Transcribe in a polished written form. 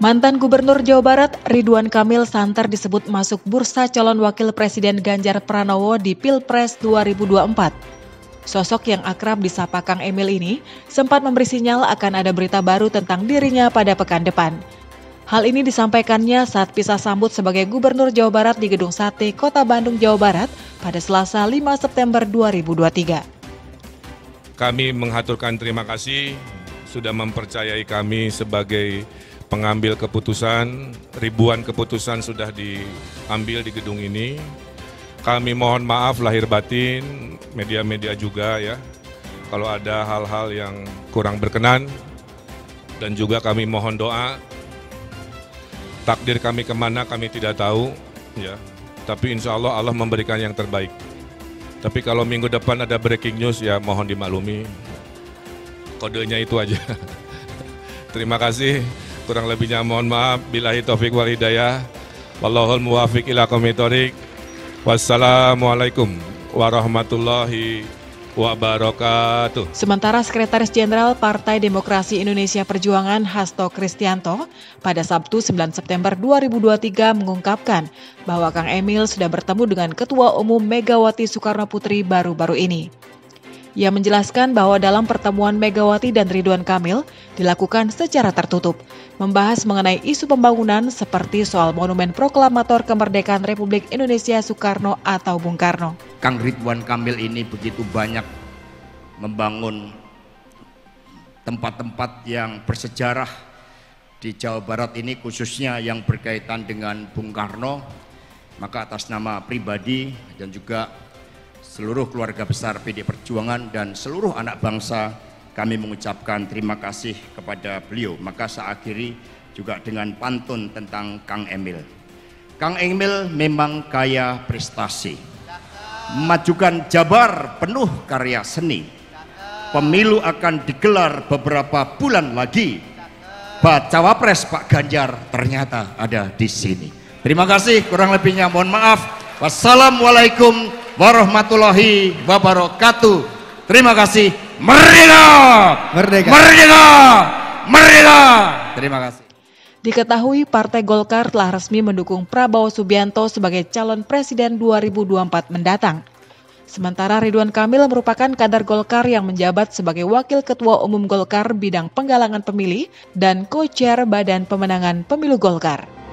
Mantan Gubernur Jawa Barat Ridwan Kamil santer disebut masuk bursa calon wakil presiden Ganjar Pranowo di Pilpres 2024. Sosok yang akrab disapa Kang Emil ini sempat memberi sinyal akan ada berita baru tentang dirinya pada pekan depan. Hal ini disampaikannya saat pisah sambut sebagai Gubernur Jawa Barat di Gedung Sate, Kota Bandung, Jawa Barat pada Selasa 5 September 2023. Kami mengaturkan terima kasih sudah mempercayai kami sebagai pengambil keputusan. Ribuan keputusan sudah diambil di gedung ini. Kami mohon maaf lahir batin, media-media juga ya, kalau ada hal-hal yang kurang berkenan. Dan juga kami mohon doa. Takdir kami kemana kami tidak tahu, ya. Tapi insya Allah Allah memberikan yang terbaik. Tapi kalau minggu depan ada breaking news ya mohon dimaklumi. Kodenya itu aja. Terima kasih. Kurang lebihnya mohon maaf. Billahi taufiq wal hidayah. Wallahul muwafiq ila aqwamit thoriq. Wassalamualaikum warahmatullahi wabarakatuh. Sementara Sekretaris Jenderal Partai Demokrasi Indonesia Perjuangan Hasto Kristianto pada Sabtu 9 September 2023 mengungkapkan bahwa Kang Emil sudah bertemu dengan Ketua Umum Megawati Soekarno Putri baru-baru ini. Ia menjelaskan bahwa dalam pertemuan Megawati dan Ridwan Kamil dilakukan secara tertutup, membahas mengenai isu pembangunan seperti soal Monumen Proklamator Kemerdekaan Republik Indonesia Soekarno atau Bung Karno. Kang Ridwan Kamil ini begitu banyak membangun tempat-tempat yang bersejarah di Jawa Barat ini, khususnya yang berkaitan dengan Bung Karno. Maka atas nama pribadi dan juga seluruh keluarga besar PD Perjuangan dan seluruh anak bangsa, kami mengucapkan terima kasih kepada beliau. Maka saya akhiri juga dengan pantun tentang Kang Emil. Kang Emil memang kaya prestasi, memajukan Jabar penuh karya seni. Pemilu akan digelar beberapa bulan lagi. Bacawa Pres Pak Ganjar ternyata ada di sini. Terima kasih, kurang lebihnya mohon maaf. Wassalamualaikum warahmatullahi wabarakatuh. Terima kasih. Merdeka! Merdeka! Merdeka! Merdeka! Terima kasih. Diketahui Partai Golkar telah resmi mendukung Prabowo Subianto sebagai calon presiden 2024 mendatang. Sementara Ridwan Kamil merupakan kader Golkar yang menjabat sebagai Wakil Ketua Umum Golkar bidang penggalangan pemilih dan Co-Chair Badan Pemenangan Pemilu Golkar.